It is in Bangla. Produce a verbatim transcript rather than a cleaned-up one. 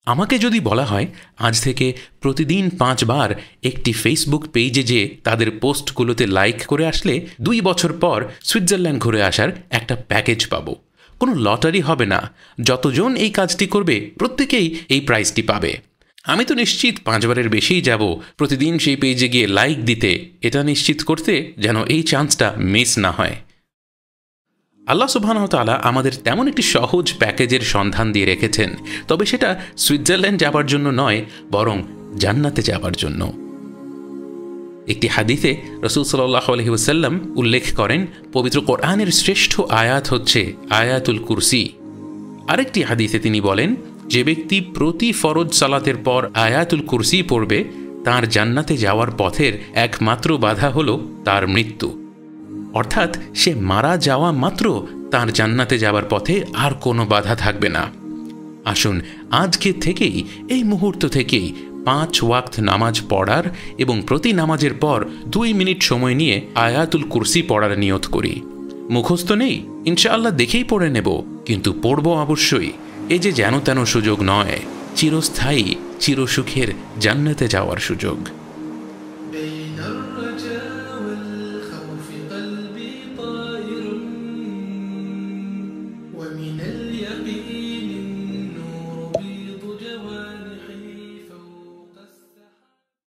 আমাকে যদি বলা হয় আজ থেকে প্রতিদিন পাঁচবার একটি ফেসবুক পেজে যে তাদের পোস্টগুলোতে লাইক করে আসলে দুই বছর পর সুইজারল্যান্ড ঘুরে আসার একটা প্যাকেজ পাবো, কোনো লটারি হবে না, যতজন এই কাজটি করবে প্রত্যেকেই এই প্রাইজটি পাবে, আমি তো নিশ্চিত পাঁচবারের বেশিই যাব প্রতিদিন সেই পেজে গিয়ে লাইক দিতে, এটা নিশ্চিত করতে যেন এই চান্সটা মিস না হয়। আল্লাহ সুবহানাহু ওয়া তাআলা আমাদের তেমন একটি সহজ প্যাকেজের সন্ধান দিয়ে রেখেছেন, তবে সেটা সুইজারল্যান্ড যাবার জন্য নয়, বরং জান্নাতে যাবার জন্য। একটি হাদিসে রাসূল সাল্লাল্লাহু আলাইহি ওয়াসাল্লাম উল্লেখ করেন পবিত্র কোরআনের শ্রেষ্ঠ আয়াত হচ্ছে আয়াতুল কুরসি। আরেকটি হাদিসে তিনি বলেন, যে ব্যক্তি প্রতি ফরজ সালাতের পর আয়াতুল কুরসি পড়বে তার জান্নাতে যাওয়ার পথের একমাত্র বাধা হলো তার মৃত্যু, অর্থাৎ সে মারা যাওয়া মাত্র তার জান্নাতে যাওয়ার পথে আর কোনো বাধা থাকবে না। আসুন আজকে থেকেই, এই মুহূর্ত থেকেই পাঁচ ওয়াক্ত নামাজ পড়ার এবং প্রতি নামাজের পর দুই মিনিট সময় নিয়ে আয়াতুল কুরসি পড়ার নিয়ত করি। মুখস্থ নেই, ইনশাআল্লাহ দেখেই পড়ে নেব, কিন্তু পড়ব অবশ্যই। এই যে যেন তেন সুযোগ নয়, চিরস্থায়ী চিরসুখের জান্নাতে যাওয়ার সুযোগ।